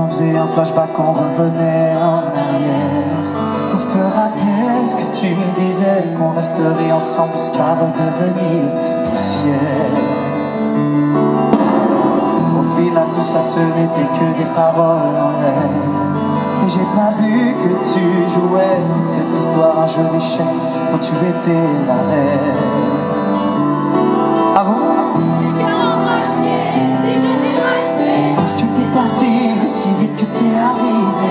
on faisait un flashback, on revenait en arrière pour te rappeler ce que tu me disais, qu'on resterait ensemble jusqu'à redevenir poussière. Au final tout ça ce n'était que des paroles en l'air, et j'ai pas vu que tu jouais toute cette histoire, un jeu d'échecs dont tu étais la reine. Ah bon? Parce que t'es parti aussi vite que t'es arrivé.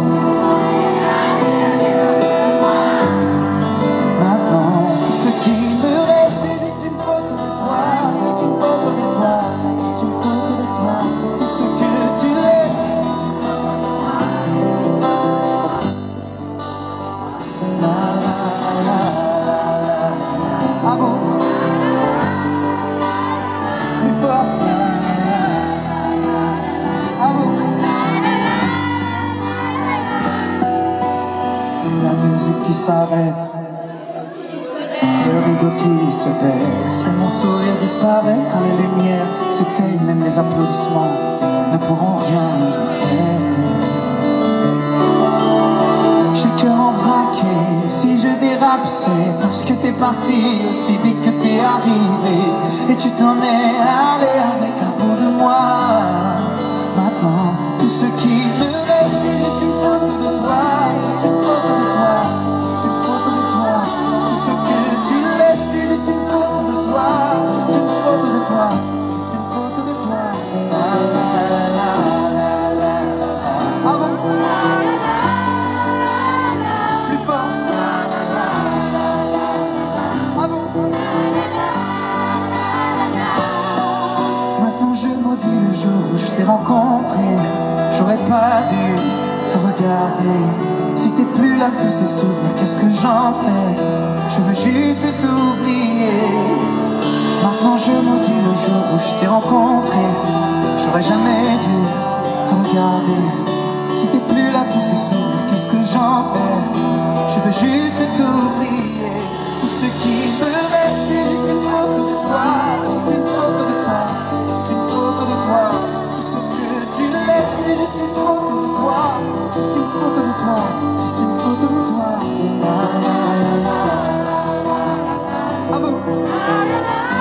Maintenant, tout ce qui me reste, c'est juste une photo de toi, juste une photo de toi, juste une photo de toi. Tout ce que tu laisses. La la la la. Ah bon? Plus fort. La musique qui s'arrête, le rideau qui se baisse, et mon sourire disparaît quand les lumières s'éteignent. Même les applaudissements ne pourront rien y faire. J'ai le cœur en vrac, si je dérape c'est parce que t'es parti aussi vite que t'es arrivé, et tu t'en es allé avec un bout de moi. Maintenant tout ce qui me reste, c'est juste une photo de toi, juste une photo de toi, juste une photo de toi. Tout ce que tu laisses, c'est juste une photo de toi, juste une photo de toi, juste une photo de toi. La la la la la la. Ah bon? Plus fort. Ah bon? Maintenant je maudis le jour où je t'ai rencontré. J'aurais pas dû te regarder. Si t'es plus là, tous ces souvenirs, qu'est-ce que j'en fais? Je veux juste t'oublier. Maintenant je maudis le jour où je t'ai rencontré. J'aurais jamais dû te regarder. Si t'es plus là, tous ces souvenirs, qu'est-ce que j'en fais? Je veux juste t'oublier. Tout ce qui me reste, c'est juste une photo de toi, juste une photo de toi, juste une photo de toi. Tout ce que tu laisses, c'est juste une photo de toi, juste une photo de toi, juste une photo de toi. La la la la la. Ah bon?